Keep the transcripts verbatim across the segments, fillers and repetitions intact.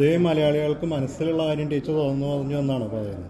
പൊതുവെ മലയാളികൾക്ക് മനസ്സിലുള്ള കാര്യം ടീച്ചർ തോന്നുന്നു പറഞ്ഞു എന്നാണോ പറയുന്നത്?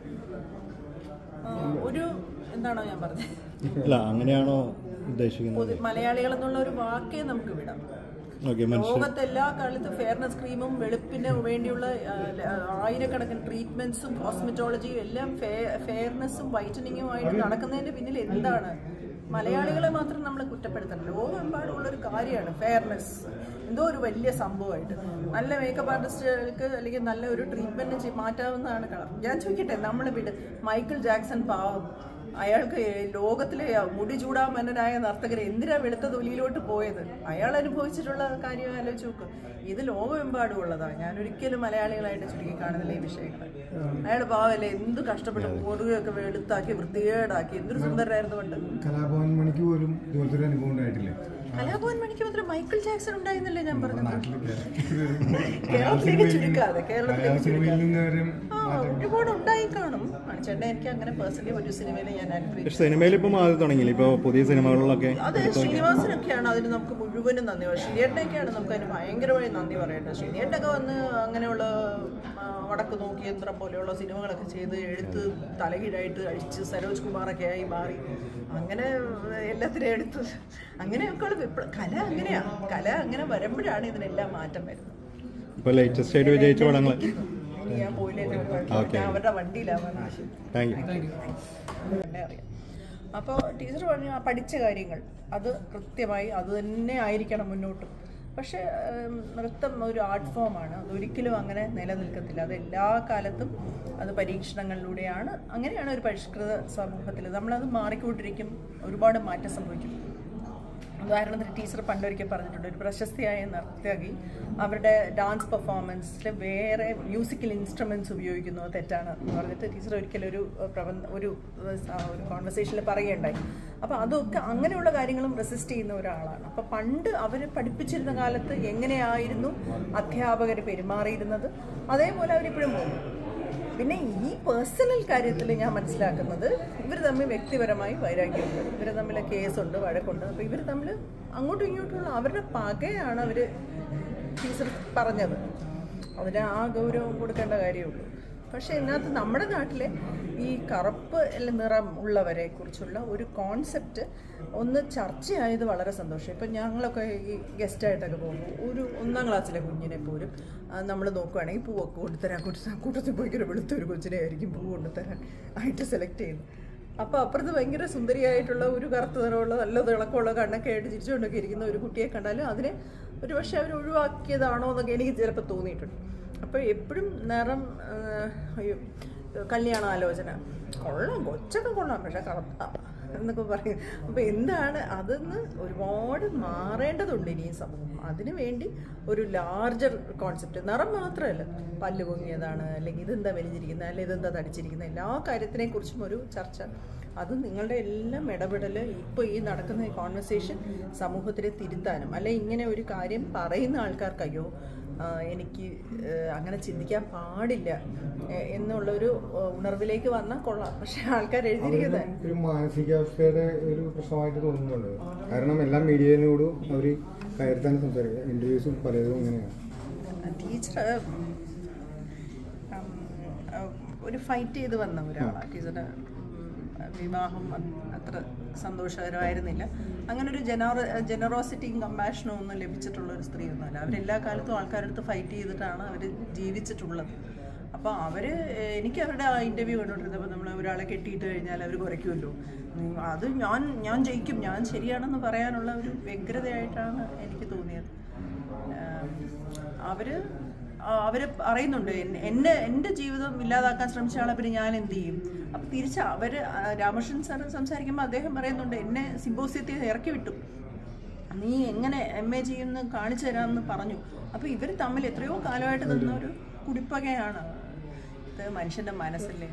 ഒരു എന്താണോ ഞാൻ പറഞ്ഞത്? അല്ല, അങ്ങനെയാണോ ഉദ്ദേശിക്കുന്നത്? മലയാളികൾ എന്നുള്ള ഒരു വാക്കേ നമുക്ക് വിടാം. ലോകത്തെ എല്ലാ കാലത്തും ഫെയർനെസ് ക്രീമും വെളുപ്പിന് വേണ്ടിയുള്ള ആയിരക്കണക്കിന് ട്രീറ്റ്മെന്റ്സും കോസ്മെറ്റോളജിയും എല്ലാം ഫെയർനെസ്സും വൈറ്റനിങ്ങുമായിട്ട് നടക്കുന്നതിന്റെ പിന്നിൽ എന്താണ്? മലയാളികളെ മാത്രം നമ്മൾ കുറ്റപ്പെടുത്തണം. ലോകമെമ്പാടുള്ളൊരു കാര്യമാണ് ഫെയർനെസ്. എന്തോ ഒരു വലിയ സംഭവമായിട്ട് നല്ല മേക്കപ്പ് ആർട്ടിസ്റ്റുകൾക്ക് അല്ലെങ്കിൽ നല്ല ഒരു ട്രീറ്റ്മെന്റ് മാറ്റാവുന്നതാണ് കളർ. ഞാൻ ചോദിക്കട്ടെ, നമ്മൾ വിട് മൈക്കിൾ ജാക്സൺ പാവം, അയാൾക്ക് ലോകത്തിലെ മുടി ചൂടാമന്നനായ നർത്തകർ എന്തിനാ വെളുത്ത തൊലിയിലോട്ട് പോയത്? അയാൾ അനുഭവിച്ചിട്ടുള്ള കാര്യം ആലോചിച്ച് നോക്ക്. ഇത് ലോകമെമ്പാടുമുള്ളതാണ്. ഞാൻ ഒരിക്കലും മലയാളികളായിട്ട് ചുരുക്കി കാണുന്നില്ല ഈ വിഷയങ്ങൾ. അയാൾ പാവല്ലേ, എന്ത് കഷ്ടപ്പെട്ടു മുടിയൊക്കെ വെളുത്താക്കി വൃത്തികേടാക്കി. എന്തൊരു സുന്ദരനായിരുന്നു പണ്ട്. കലാഭവൻ മണിക്ക് പോലും ഇതുപോലത്തെ അനുഭവം ഉണ്ടായിട്ടില്ലേ? കലാഭവൻ മണിക്ക് മാത്രം മൈക്കിൾ ജാക്സൺ ഉണ്ടായിരുന്നല്ലേ ഞാൻ പറഞ്ഞത്. കേരളത്തിലേക്ക് ചുരുക്കാതെ കേരളത്തിലേക്ക് ചുരുക്കാതെ ഒരുപാട് ഉണ്ടായി കാണും. ചേട്ടൻ എനിക്ക് അങ്ങനെ പേഴ്സണലി ഒരു സിനിമയിൽ ഞാൻ അനുഭവിച്ചു. സിനിമയിൽ ഇപ്പം ആദ്യം തുടങ്ങിയില്ല, ഇപ്പോൾ പുതിയ സിനിമകളിലൊക്കെ. അതെ, ശ്രീനിവാസനൊക്കെയാണ് അതിന് നമുക്ക് മുഴുവനും നന്ദി പറയും. ശ്രീയേട്ടനൊക്കെയാണ് നമുക്ക് അതിന് ഭയങ്കരമായി നന്ദി പറയേണ്ടത്. ശ്രീയേട്ടനൊക്കെ വന്ന് അങ്ങനെയുള്ള വടക്ക് നോക്കി യന്ത്രം പോലെയുള്ള സിനിമകളൊക്കെ ചെയ്ത് എഴുത്ത് തലകീഴായിട്ട് അടിച്ച് സരോജ് കുമാറൊക്കെ ആയി മാറി. അങ്ങനെ എല്ലാത്തിനും എടുത്ത് അങ്ങനെയൊക്കെയുള്ള കല അങ്ങനെയാ. കല അങ്ങനെ വരുമ്പോഴാണ് ഇതിനെല്ലാം മാറ്റം വരുന്നത്. ഇപ്പോൾ ലേറ്റസ്റ്റ് ആയിട്ട് വിജയിച്ച പടങ്ങൾ ഞാൻ പോയില്ലേ, ഞാൻ അവരുടെ വണ്ടിയിലാവാൻ ആവശ്യം അറിയാം. അപ്പോൾ ടീച്ചർ പറഞ്ഞു ആ പഠിച്ച കാര്യങ്ങൾ അത് കൃത്യമായി അത് തന്നെ ആയിരിക്കണം മുന്നോട്ടും. പക്ഷേ നൃത്തം ഒരു ആർട്ട് ഫോമാണ്, അതൊരിക്കലും അങ്ങനെ നിലനിൽക്കത്തില്ല. അത് എല്ലാ കാലത്തും അത് പരീക്ഷണങ്ങളിലൂടെയാണ്. അങ്ങനെയാണ് ഒരു പരിഷ്കൃത സമൂഹത്തിൽ നമ്മളത് മാറിക്കൊണ്ടിരിക്കും, ഒരുപാട് മാറ്റം സംഭവിക്കും. ഉദാഹരണത്തിന് ടീച്ചർ പണ്ടൊരിക്കൽ പറഞ്ഞിട്ടുണ്ട്, ഒരു പ്രശസ്തിയായ നർത്തകി അവരുടെ ഡാൻസ് പെർഫോമൻസിൽ വേറെ മ്യൂസിക്കൽ ഇൻസ്ട്രുമെൻറ്റ്സ് ഉപയോഗിക്കുന്നത് തെറ്റാണ് എന്ന് പറഞ്ഞിട്ട് ടീച്ചർ ഒരിക്കലും ഒരു പ്രബന്ധ ഒരു ഒരു കോൺവെർസേഷനിൽ പറയുകയുണ്ടായി. അപ്പോൾ അതൊക്കെ അങ്ങനെയുള്ള കാര്യങ്ങളും റെസിസ്റ്റ് ചെയ്യുന്ന ഒരാളാണ്. അപ്പോൾ പണ്ട് അവർ പഠിപ്പിച്ചിരുന്ന കാലത്ത് എങ്ങനെയായിരുന്നു അധ്യാപകർ പെരുമാറിയിരുന്നത് അതേപോലെ അവരിപ്പോഴും പോകുന്നു. പിന്നെ ഈ പേഴ്സണൽ കാര്യത്തിൽ ഞാൻ മനസ്സിലാക്കുന്നത് ഇവർ തമ്മിൽ വ്യക്തിപരമായി വൈരാഗ്യമുണ്ട്, ഇവർ തമ്മിൽ കേസുണ്ട്, വഴക്കുണ്ട്. അപ്പോൾ ഇവർ തമ്മിൽ അങ്ങോട്ടും ഇങ്ങോട്ടുമുള്ള അവരുടെ പകയാണ് അവർ ടീച്ചർ പറഞ്ഞത്. അതിന് ആ ഗൗരവം കൊടുക്കേണ്ട കാര്യമുള്ളൂ. പക്ഷേ ഇതിനകത്ത് നമ്മുടെ നാട്ടിലെ ഈ കറുപ്പ് നിറം ഉള്ളവരെ കുറിച്ചുള്ള ഒരു കോൺസെപ്റ്റ് ഒന്ന് ചർച്ചയായത് വളരെ സന്തോഷം. ഇപ്പം ഞങ്ങളൊക്കെ ഈ ഗസ്റ്റായിട്ടൊക്കെ പോകുമ്പോൾ ഒരു ഒന്നാം ക്ലാസ്സിലെ കുഞ്ഞിനെ പോലും നമ്മൾ നോക്കുകയാണെങ്കിൽ പൂവൊക്കെ കൊണ്ടുതരാൻ കൂട്ട കൂട്ടത്തിൽ പോയിക്കൊരു വെളുത്ത ഒരു കൊച്ചിനെ ആയിരിക്കും പൂ കൊണ്ടുതരാൻ ആയിട്ട് സെലക്ട് ചെയ്യുന്നത്. അപ്പോൾ അപ്പുറത്ത് ഭയങ്കര സുന്ദരിയായിട്ടുള്ള ഒരു കറുത്ത നിറമുള്ള നല്ല തിളക്കമുള്ള കണ്ണൊക്കെ ആയിട്ട് ചിരിച്ചുകൊണ്ടൊക്കെ ഇരിക്കുന്ന ഒരു കുട്ടിയെ കണ്ടാലും അതിനെ ഒരു പക്ഷേ അവർ ഒഴിവാക്കിയതാണോ എന്നൊക്കെ എനിക്ക് ചിലപ്പോൾ തോന്നിയിട്ടുണ്ട്. അപ്പോൾ എപ്പോഴും നിറം അയ്യോ കല്യാണാലോചന കൊള്ളാം, കൊച്ചൊക്കെ കൊള്ളാം, പക്ഷെ കറുത്ത എന്നൊക്കെ പറയും. അപ്പോൾ എന്താണ് അതെന്ന് ഒരുപാട് മാറേണ്ടതുണ്ട് ഇനി ഈ സമൂഹം. അതിനു വേണ്ടി ഒരു ലാർജർ കോൺസെപ്റ്റ്, നിറം മാത്രമല്ല, പല്ല് പൊങ്ങിയതാണ് അല്ലെങ്കിൽ ഇതെന്താ വലിഞ്ഞിരിക്കുന്നത് അല്ലെങ്കിൽ ഇതെന്താ തടിച്ചിരിക്കുന്നത്, എല്ലാ കാര്യത്തിനെ കുറിച്ചും ഒരു ചർച്ച. അത് നിങ്ങളുടെ എല്ലാം ഇടപെടൽ ഇപ്പോൾ ഈ നടക്കുന്ന ഈ കോൺവെർസേഷൻ സമൂഹത്തിനെ തിരുത്താനും അല്ലെ ഇങ്ങനെ ഒരു കാര്യം പറയുന്ന ആൾക്കാർക്കയ്യോ എനിക്ക് അങ്ങനെ ചിന്തിക്കാൻ പാടില്ല എന്നുള്ളൊരു ഉണർവിലേക്ക് വന്നാൽ കൊള്ളാം. പക്ഷെ ആൾക്കാർ എഴുതിയിരിക്കുന്നത് ഒരു മാനസികാവസ്ഥയുടെ ഒരു പ്രശ്നമായിട്ട് തോന്നുന്നുണ്ട്. കാരണം എല്ലാ മീഡിയയിലോടും അവർ കയർത്താൻ സംസാരിക്കുക, ഇന്റർവ്യൂസും പലതും അങ്ങനെയാണ്. ടീച്ചർ ഒരു ഫൈറ്റ് ചെയ്ത് വന്ന ഒരാളാണ്. ടീച്ചറുടെ വിവാഹം അത്ര സന്തോഷകരമായിരുന്നില്ല. അങ്ങനെ ഒരു ജനറ ജനറോസിറ്റിയും കമ്പാഷനും ഒന്നും ലഭിച്ചിട്ടുള്ള ഒരു സ്ത്രീ ഒന്നുമല്ല. അവരെല്ലാ കാലത്തും ആൾക്കാരടുത്ത് ഫൈറ്റ് ചെയ്തിട്ടാണ് അവർ ജീവിച്ചിട്ടുള്ളത്. അപ്പോൾ അവർ എനിക്ക് അവരുടെ ആ ഇൻ്റർവ്യൂ കണ്ടുകൊണ്ടിരുന്നപ്പോൾ നമ്മൾ ഒരാളെ കെട്ടിയിട്ട് കഴിഞ്ഞാൽ അവർ കുറയ്ക്കുമല്ലോ, അത് ഞാൻ ഞാൻ ജയിക്കും, ഞാൻ ശരിയാണെന്ന് പറയാനുള്ള ഒരു വ്യഗ്രതയായിട്ടാണ് എനിക്ക് തോന്നിയത്. അവർ അവർ പറയുന്നുണ്ട് എന്നെ എൻ്റെ ജീവിതം ഇല്ലാതാക്കാൻ ശ്രമിച്ച ആളെ പിന്നെ ഞാൻ എന്ത് ചെയ്യും. അപ്പം തിരിച്ച് അവർ രാമകൃഷ്ണൻ സാർ സംസാരിക്കുമ്പോൾ അദ്ദേഹം പറയുന്നുണ്ട് എന്നെ സിമ്പോസിയത്തിൽ ഇറക്കി വിട്ടു, നീ എങ്ങനെ എം എ ചെയ്യുമെന്ന് കാണിച്ചു തരാമെന്ന് പറഞ്ഞു. അപ്പോൾ ഇവർ തമ്മിൽ എത്രയോ കാലമായിട്ട് നിന്ന ഒരു കുടിപ്പകയാണ്. ഇത് മനുഷ്യന്റെ മനസ്സല്ലേ,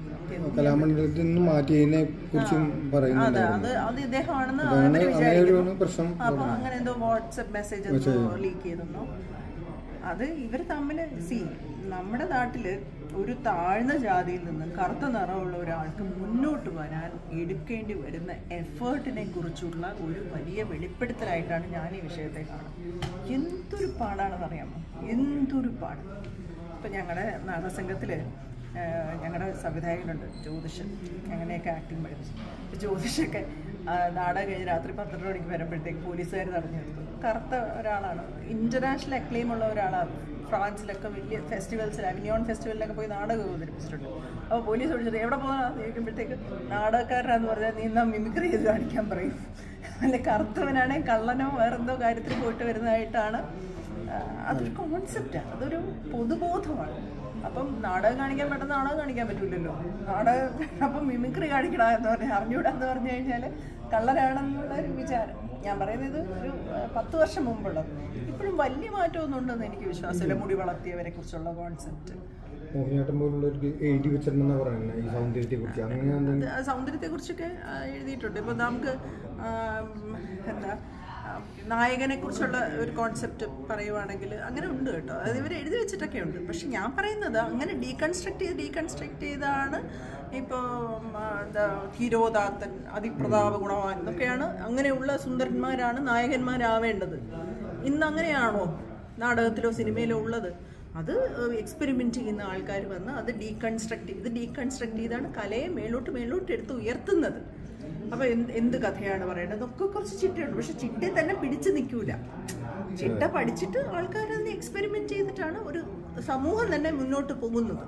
അതെ അത് അത് ഇദ്ദേഹമാണെന്ന് അവർ വിചാരിക്കുന്നു. അപ്പോൾ അങ്ങനെ എന്തോ വാട്സപ്പ് മെസ്സേജ് എന്തോ ലീക്ക് ചെയ്തെന്നോ അത് ഇവർ തമ്മിൽ സി നമ്മുടെ നാട്ടിൽ ഒരു താഴ്ന്ന ജാതിയിൽ നിന്ന് കറുത്ത നിറമുള്ള ഒരാൾക്ക് മുന്നോട്ട് വരാൻ എടുക്കേണ്ടി വരുന്ന എഫേർട്ടിനെ കുറിച്ചുള്ള ഒരു വലിയ വെളിപ്പെടുത്തലായിട്ടാണ് ഞാൻ ഈ വിഷയത്തെ കാണുന്നത്. എന്തൊരു പാടാണെന്ന് അറിയാമോ, എന്തൊരു പാട്. ഇപ്പം ഞങ്ങളുടെ നാടകസംഘത്തിൽ ഞങ്ങളുടെ സംവിധായകനുണ്ട് ജ്യോതിഷൻ, അങ്ങനെയൊക്കെ ആക്ടിങ് പഠിച്ചു. ജ്യോതിഷൊക്കെ നാടകം കഴിഞ്ഞ് രാത്രി പന്ത്രണ്ട് മണിക്ക് വരുമ്പോഴത്തേക്ക് പോലീസുകാർ തടഞ്ഞു നിർത്തും. കറുത്ത ഒരാളാണ്, ഇൻ്റർനാഷണൽ അക്ലെയിം ഉള്ള ഒരാളാണ്. ഫ്രാൻസിലൊക്കെ വലിയ ഫെസ്റ്റിവൽസിൽ, അവിനിയോൺ ഫെസ്റ്റിവലിലൊക്കെ പോയി നാടകം അവതരിപ്പിച്ചിട്ടുണ്ട്. അപ്പോൾ പോലീസ് വിളിച്ചിട്ട് എവിടെ പോകുന്ന ചോദിക്കുമ്പോഴത്തേക്ക് നാടകക്കാരനാന്ന് പറഞ്ഞാൽ നീ എന്നാൽ മിമിക്രി ചെയ്ത് കാണിക്കാൻ പറയും. അല്ല കറുത്തവനാണെങ്കിൽ കള്ളനോ വേറെന്തോ കാര്യത്തിൽ പോയിട്ട് വരുന്നതായിട്ടാണ്. അതൊരു കോൺസെപ്റ്റാണ്, അതൊരു പൊതുബോധമാണ്. അപ്പം നാടകം കാണിക്കാൻ പെട്ടെന്ന് നാടകം കാണിക്കാൻ പറ്റില്ലല്ലോ. നാടകം അപ്പം മിമിക്രി കാണിക്കണ എന്ന് പറഞ്ഞാൽ അറിഞ്ഞൂടാന്ന് പറഞ്ഞു കഴിഞ്ഞാൽ കള്ളരാണെന്നുള്ള ഒരു വിചാരം. ഞാൻ പറയുന്നത് ഒരു പത്ത് വർഷം മുമ്പുള്ളത്. ഇപ്പോഴും വലിയ മാറ്റമൊന്നും ഉണ്ടെന്ന് എനിക്ക് വിശ്വാസമില്ല മുടി വളർത്തിയവരെ കുറിച്ചുള്ള കോൺസെപ്റ്റ്. സൗന്ദര്യത്തെക്കുറിച്ചൊക്കെ എഴുതിയിട്ടുണ്ട്. ഇപ്പം നമുക്ക് എന്താ നായകനെ കുറിച്ചുള്ള ഒരു കോൺസെപ്റ്റ് പറയുവാണെങ്കിൽ അങ്ങനെ ഉണ്ട് കേട്ടോ, അത് ഇവർ എഴുതി വെച്ചിട്ടൊക്കെ ഉണ്ട്. പക്ഷെ ഞാൻ പറയുന്നത് അങ്ങനെ ഡീകൺസ്ട്രക്ട് ചെയ്ത് ഡീകൺസ്ട്രക്ട് ചെയ്താണ് ഇപ്പോൾ എന്താ ധീരോദാത്തൻ, അതിപ്രതാപ ഗുണവാൻ എന്നൊക്കെയാണ്, അങ്ങനെയുള്ള സുന്ദരന്മാരാണ് നായകന്മാരാവേണ്ടത്. ഇന്ന് അങ്ങനെയാണോ നാടകത്തിലോ സിനിമയിലോ ഉള്ളത്? അത് എക്സ്പെരിമെൻറ്റ് ചെയ്യുന്ന ആൾക്കാർ വന്ന് അത് ഡീകൺസ്ട്രക്ട് ചെയ്ത് ഡീകൺസ്ട്രക്ട് ചെയ്താണ് കലയെ മേലോട്ട് മേലോട്ട് എടുത്ത് ഉയർത്തുന്നത്. അപ്പോൾ എന്ത് എന്ത് കഥയാണ് പറയേണ്ടത് ഒക്കെ കുറച്ച് ചിട്ടയുണ്ട്. പക്ഷെ ചിട്ടയെ തന്നെ പിടിച്ചു നിൽക്കൂല. ചിട്ട പഠിച്ചിട്ട് ആൾക്കാർ അതിനെ എക്സ്പെരിമെന്റ് ചെയ്തിട്ടാണ് ഒരു സമൂഹം തന്നെ മുന്നോട്ട് പോകുന്നത്.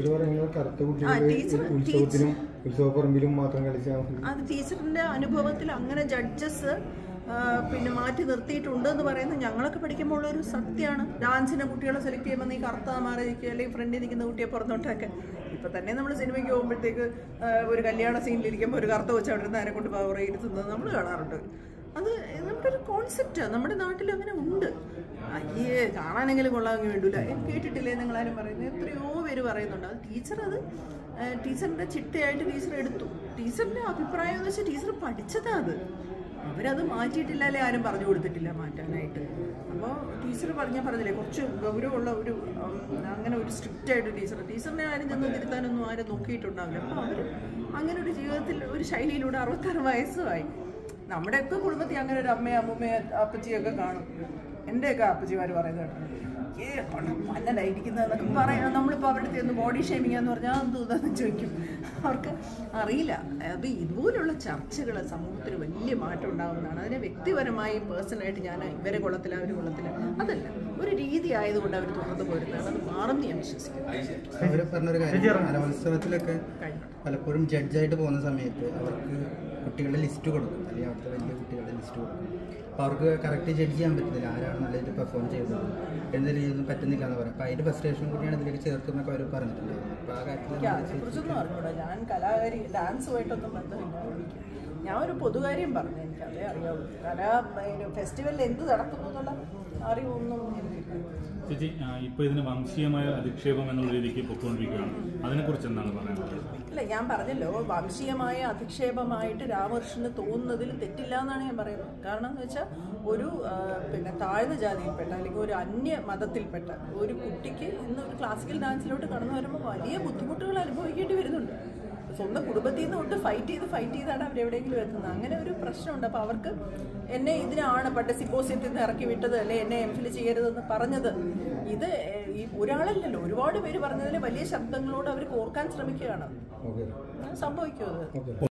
അത് ടീച്ചറിന്റെ അനുഭവത്തിൽ അങ്ങനെ ജഡ്ജസ് പിന്നെ മാറ്റി നിർത്തിയിട്ടുണ്ട് എന്ന് പറയുന്നത് ഞങ്ങളൊക്കെ പഠിക്കുമ്പോൾ ഉള്ളൊരു സത്യമാണ്. ഡാൻസിനെ കുട്ടികളെ സെലക്ട് ചെയ്യുമ്പോൾ നീ കറുത്ത മാറി നിൽക്കുക, അല്ലെങ്കിൽ ഫ്രണ്ടിൽ നിൽക്കുന്ന കുട്ടിയെ പുറത്തോട്ടൊക്കെ. ഇപ്പൊ തന്നെ നമ്മൾ സിനിമയ്ക്ക് പോകുമ്പോഴത്തേക്ക് ഒരു കല്യാണ സീനിലിരിക്കുമ്പോൾ ഒരു കറുത്ത വെച്ച് അവിടെ നിന്ന് അതിനെ കൊണ്ട് പവർ ഇരുത്തുന്നത് നമ്മൾ കാണാറുണ്ട്. അത് നമ്മുടെ ഒരു കോൺസെപ്റ്റാണ്, നമ്മുടെ നാട്ടിൽ അങ്ങനെ ഉണ്ട്. അയ്യേ കാണാനെങ്കിലും കൊള്ളാമെങ്കിൽ വേണ്ടൂല, കേട്ടിട്ടില്ലേ നിങ്ങളാരും പറയുന്നത്? എത്രയോ പേര് പറയുന്നുണ്ട്. അത് ടീച്ചർ അത് ടീച്ചറിന്റെ ചിട്ടയായിട്ട് ടീച്ചർ എടുത്തു. ടീച്ചറിന്റെ അഭിപ്രായം എന്ന് വെച്ചാൽ ടീച്ചർ പഠിച്ചതാ അത്. അവരത് മാറ്റിയിട്ടില്ല, അല്ലെ ആരും പറഞ്ഞു കൊടുത്തിട്ടില്ല മാറ്റാനായിട്ട്. അപ്പോൾ ടീച്ചർ പറഞ്ഞാൽ പറഞ്ഞില്ലേ കുറച്ച് ഗൗരവമുള്ള ഒരു അങ്ങനെ ഒരു സ്ട്രിക്റ്റ് ആയിട്ട് ടീച്ചർ ടീച്ചറിനെ ആരും ചെന്ന് തിരുത്താനൊന്നും ആരും നോക്കിയിട്ടുണ്ടാവില്ല. അപ്പോൾ അവർ അങ്ങനെ ഒരു ജീവിതത്തിൽ ഒരു ശൈലിയിലൂടെ അറുപത്താറ് വയസ്സുമായി. നമ്മുടെയൊക്കെ കുടുംബത്തിൽ അങ്ങനെ ഒരു അമ്മയും അമ്മൂമ്മയും അപ്പച്ചിയൊക്കെ കാണും. എൻ്റെയൊക്കെ അപ്പച്ചിമാർ പറയുന്നത് ഏ പന്നലായിരിക്കുന്നതെന്നൊക്കെ പറയാം. നമ്മളിപ്പോൾ അവരുടെ ഒന്ന് ബോഡി ഷേമിങ് എന്ന് പറഞ്ഞാൽ എന്തോന്ന് ചോദിക്കും. അവർക്ക് അറിയില്ല. അപ്പോൾ ഇതുപോലുള്ള ചർച്ചകൾ സമൂഹത്തിൽ വലിയ മാറ്റം ഉണ്ടാകുന്നതാണ്. അതിനെ വ്യക്തിപരമായി പേഴ്സണലായിട്ട് ഞാൻ ഇവരെ കൊള്ളത്തില്ല അവർ കൊള്ളത്തില്ല അതല്ല, ഒരു രീതി ആയതുകൊണ്ട് അവർ തുറന്നു പോരുന്നതാണ്. അത് മാറും ഞാൻ വിശ്വസിക്കുന്നു. അവർ പറഞ്ഞൊരു കാര്യം, കലോത്സവത്തിലൊക്കെ പലപ്പോഴും ജഡ്ജായിട്ട് പോകുന്ന സമയത്ത് അവർക്ക് കുട്ടികളുടെ ലിസ്റ്റ് കൊടുക്കും, അല്ലെങ്കിൽ അവിടുത്തെ വലിയ കുട്ടികളുടെ ലിസ്റ്റ് കൊടുക്കും. അപ്പോൾ അവർക്ക് കറക്റ്റ് ജഡ്ജ് ചെയ്യാൻ പറ്റുന്നില്ല, ആരാണ് നല്ലതായിട്ട് പെർഫോം ചെയ്തത് എന്ത് രീതിയൊന്നും പറ്റുന്നില്ല എന്ന് പറയാം. അപ്പോൾ അതിൻ്റെ ഫ്രസ്ട്രേഷൻ കൂടിയാണ് ഇതിലേക്ക് ചേർത്തെന്നൊക്കെ അവർ പറഞ്ഞിട്ടുണ്ടായിരുന്നു. അപ്പോൾ ആ കാര്യത്തെക്കുറിച്ചൊന്നും അറിഞ്ഞൂടാ. ഞാൻ കലാകാരി ഡാൻസുമായിട്ടൊന്നും ബന്ധമില്ല. ഞാൻ ഒരു പൊതുകാര്യം പറഞ്ഞു, എനിക്ക് അതേ അറിയാവുള്ളൂ. കലാ ഫെസ്റ്റിവലിൽ എന്ത് നടക്കുന്നു എന്നുള്ള അറിവൊന്നും എനിക്കില്ല. ചേച്ചി, ഇപ്പോൾ ഇതിന് വംശീയമായ അധിക്ഷേപം എന്നുള്ള രീതിക്ക് പൊയ്ക്കൊണ്ടിരിക്കുകയാണ്, അതിനെക്കുറിച്ച് എന്താണ് പറയുന്നത്? ഇല്ല, ഞാൻ പറഞ്ഞല്ലോ വംശീയമായ അധിക്ഷേപമായിട്ട് രാമകൃഷ്ണന് തോന്നുന്നതിൽ തെറ്റില്ല എന്നാണ് ഞാൻ പറയുന്നത്. കാരണം എന്ന് വെച്ചാൽ ഒരു പിന്നെ താഴ്ന്ന ജാതിയിൽപ്പെട്ട അല്ലെങ്കിൽ ഒരു അന്യ മതത്തിൽപ്പെട്ട ഒരു കുട്ടിക്ക് ഇന്ന് ഒരു ക്ലാസിക്കൽ ഡാൻസിലോട്ട് കടന്നു വരുമ്പോൾ വലിയ ബുദ്ധിമുട്ടുകൾ അനുഭവിക്കേണ്ടി വരുന്നുണ്ട്. സ്വന്തം കുടുംബത്തിൽ നിന്ന് തൊട്ട് ഫൈറ്റ് ചെയ്ത് ഫൈറ്റ് ചെയ്താണ് അവരെവിടെയെങ്കിലും എത്തുന്നത്. അങ്ങനെ ഒരു പ്രശ്നമുണ്ട്. അപ്പോൾ അവർക്ക് എന്നെ ഇതിനാണ് പണ്ട് സിമ്പോസിയത്തിൽ നിന്ന് ഇറക്കി വിട്ടത്, അല്ലെ എന്നെ എം ഫിൽ ചെയ്യരുതെന്ന് പറഞ്ഞത്. ഇത് ഈ ഒരാളല്ലല്ലോ, ഒരുപാട് പേര് പറഞ്ഞതിൽ വലിയ ശബ്ദങ്ങളോട് അവർ കോർക്കാൻ ശ്രമിക്കുകയാണ്. സംഭവിക്കും അത്.